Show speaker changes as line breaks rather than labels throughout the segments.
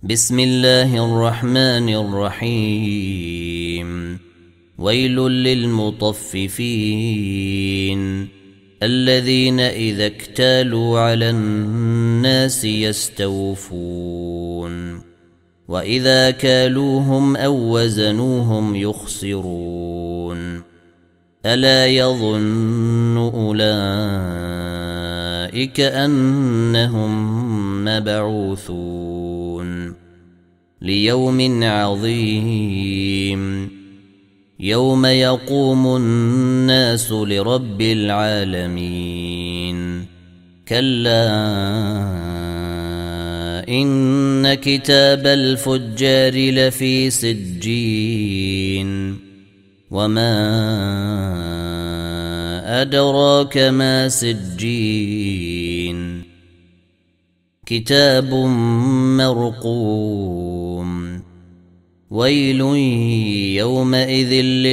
بسم الله الرحمن الرحيم. ويل للمطففين الذين إذا اكتالوا على الناس يستوفون وإذا كالوهم أو وزنوهم يخسرون. ألا يظن أولئك أنهم مبعوثون ليوم عظيم يوم يقوم الناس لرب العالمين. كلا إن كتاب الفجار لفي سجين وما أدراك ما سجين كتاب مرقوم. ويل يومئذ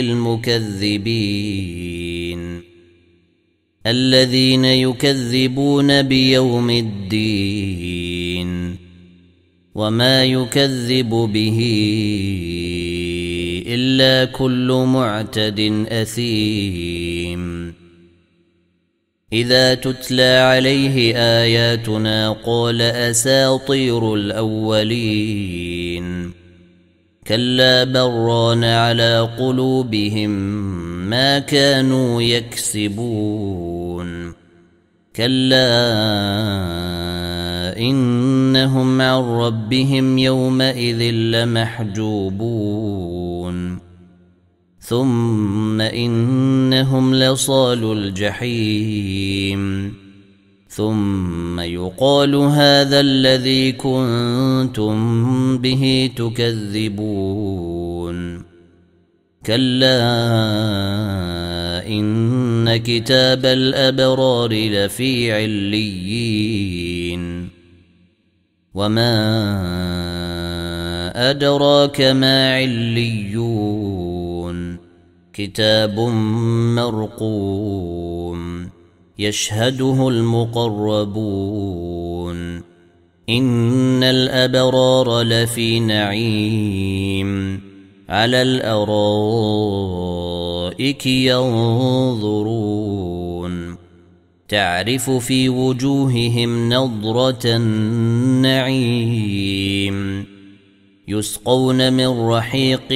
للمكذبين الذين يكذبون بيوم الدين وما يكذب به إلا كل معتد أثيم. إذا تتلى عليه آياتنا قال أساطير الأولين. كلا بران على قلوبهم ما كانوا يكسبون. كلا إنهم عن ربهم يومئذ لمحجوبون ثم إنهم لصالو الجحيم ثم يقال هذا الذي كنتم به تكذبون. كلا إن كتاب الأبرار لفي عليين وما أدراك ما عليون كتاب مرقوم يشهده المقربون. إن الأبرار لفي نعيم على الأرائك ينظرون تعرف في وجوههم نضرة النعيم يسقون من رحيق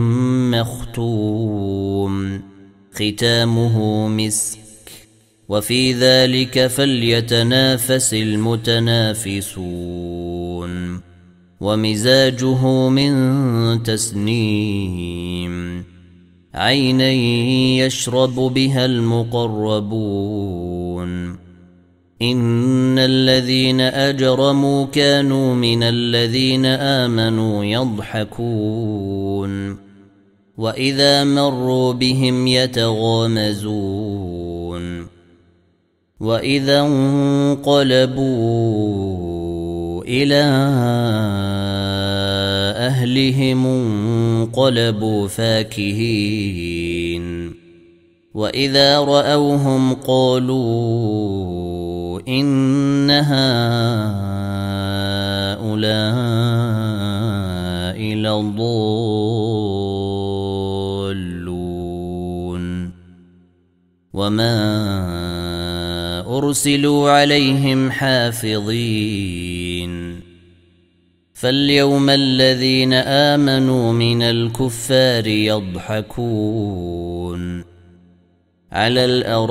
مختوم ختامه مسك وفي ذلك فليتنافس المتنافسون. ومزاجه من تسنيم عينا يشرب بها المقربون. إن الذين أجرموا كانوا من الذين آمنوا يضحكون وإذا مروا بهم يتغامزون وإذا انقلبوا إلى أهلهم انقلبوا فاكهين وإذا رأوهم قالوا إن هؤلاء لضالون وما أرسلوا عليهم حافظين. فاليوم الذين آمنوا من الكفار يضحكون على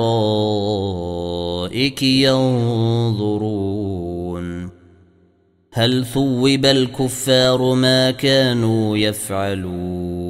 الأرائك ينظرون هل ثوب الكفار ما كانوا يفعلون.